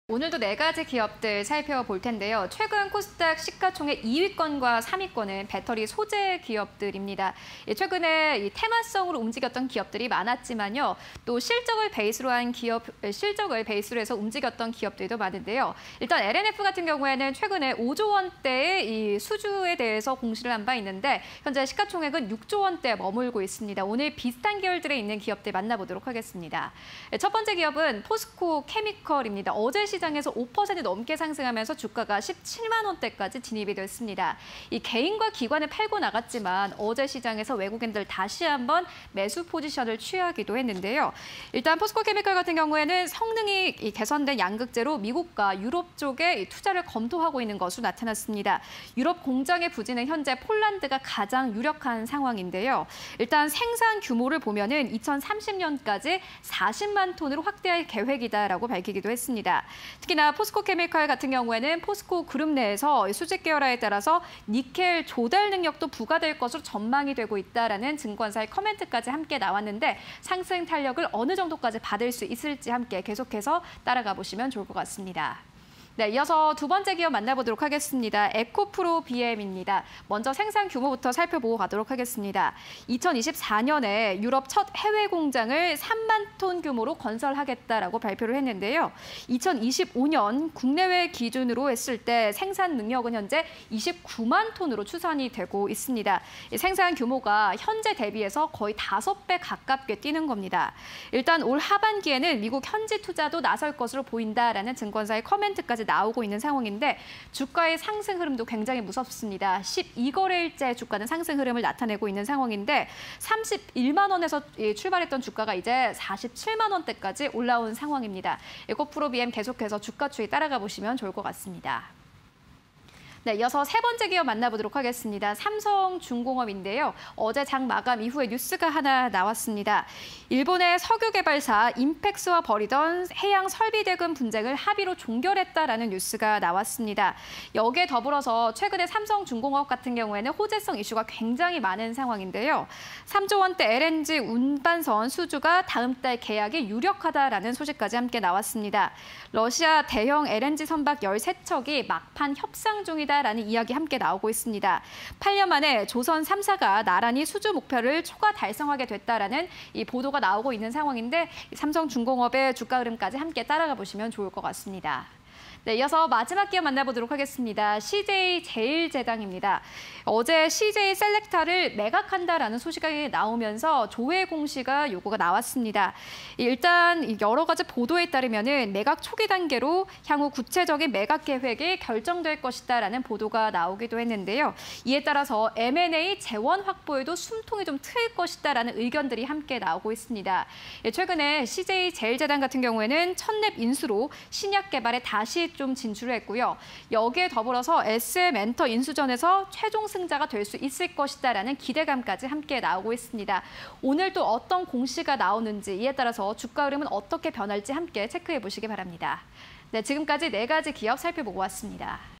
오늘도 네 가지 기업들 살펴볼 텐데요. 최근 코스닥 시가총액 2위권과 3위권은 배터리 소재 기업들입니다. 최근에 이 테마성으로 움직였던 기업들이 많았지만요. 또 실적을 베이스로 해서 움직였던 기업들도 많은데요. 일단 LNF 같은 경우에는 최근에 5조 원대의 이 수주에 대해서 공시를 한 바 있는데 현재 시가총액은 6조 원대에 머물고 있습니다. 오늘 비슷한 계열들에 있는 기업들 만나보도록 하겠습니다. 첫 번째 기업은 포스코 케미컬입니다. 어제 시장에서 5% 넘게 상승하면서 주가가 17만 원대까지 진입이 됐습니다. 이 개인과 기관을 팔고 나갔지만 어제 시장에서 외국인들 다시 한번 매수 포지션을 취하기도 했는데요. 일단 포스코케미컬 같은 경우에는 성능이 개선된 양극재로 미국과 유럽 쪽에 투자를 검토하고 있는 것으로 나타났습니다. 유럽 공장의 부지는 현재 폴란드가 가장 유력한 상황인데요. 일단 생산 규모를 보면은 2030년까지 40만 톤으로 확대할 계획이다라고 밝히기도 했습니다. 특히나 포스코케미컬 같은 경우에는 포스코 그룹 내에서 수직 계열화에 따라서 니켈 조달 능력도 부과될 것으로 전망이 되고 있다라는 증권사의 커멘트까지 함께 나왔는데 상승 탄력을 어느 정도까지 받을 수 있을지 함께 계속해서 따라가 보시면 좋을 것 같습니다. 네, 이어서 두 번째 기업 만나보도록 하겠습니다. 에코프로 BM입니다. 먼저 생산 규모부터 살펴보고 가도록 하겠습니다. 2024년에 유럽 첫 해외 공장을 3만 톤 규모로 건설하겠다라고 발표를 했는데요. 2025년 국내외 기준으로 했을 때 생산 능력은 현재 29만 톤으로 추산이 되고 있습니다. 생산 규모가 현재 대비해서 거의 5배 가깝게 뛰는 겁니다. 일단 올 하반기에는 미국 현지 투자도 나설 것으로 보인다라는 증권사의 커멘트까지 나오고 있는 상황인데 주가의 상승 흐름도 굉장히 무섭습니다. 12거래일째 주가는 상승 흐름을 나타내고 있는 상황인데 31만 원에서 출발했던 주가가 이제 47만 원대까지 올라온 상황입니다. 에코프로 BM 계속해서 주가 추이 따라가 보시면 좋을 것 같습니다. 네, 이어서 세 번째 기업 만나보도록 하겠습니다. 삼성중공업인데요. 어제 장 마감 이후에 뉴스가 하나 나왔습니다. 일본의 석유 개발사 인펙스와 벌이던 해양 설비 대금 분쟁을 합의로 종결했다라는 뉴스가 나왔습니다. 여기에 더불어서 최근에 삼성중공업 같은 경우에는 호재성 이슈가 굉장히 많은 상황인데요. 3조 원대 LNG 운반선 수주가 다음 달 계약이 유력하다라는 소식까지 함께 나왔습니다. 러시아 대형 LNG 선박 13척이 막판 협상 중이다라는 이야기 함께 나오고 있습니다. 8년 만에 조선 3사가 나란히 수주 목표를 초과 달성하게 됐다라는 이 보도가 나오고 있는 상황인데 삼성중공업의 주가 흐름까지 함께 따라가 보시면 좋을 것 같습니다. 네, 이어서 마지막 기업 만나보도록 하겠습니다. CJ제일제당입니다. 어제 CJ셀렉타를 매각한다라는 소식이 나오면서 조회 공시가 요구가 나왔습니다. 일단 여러 가지 보도에 따르면은 매각 초기 단계로 향후 구체적인 매각 계획이 결정될 것이다라는 보도가 나오기도 했는데요. 이에 따라서 M&A 재원 확보에도 숨통이 좀 트일 것이다라는 의견들이 함께 나오고 있습니다. 최근에 CJ제일제당 같은 경우에는 첫랩 인수로 신약 개발에 다시 좀 진출을 했고요. 여기에 더불어서 SM엔터 인수전에서 최종 승자가 될 수 있을 것이다라는 기대감까지 함께 나오고 있습니다. 오늘 또 어떤 공시가 나오는지 이에 따라서 주가 흐름은 어떻게 변할지 함께 체크해 보시기 바랍니다. 네, 지금까지 네 가지 기업 살펴보고 왔습니다.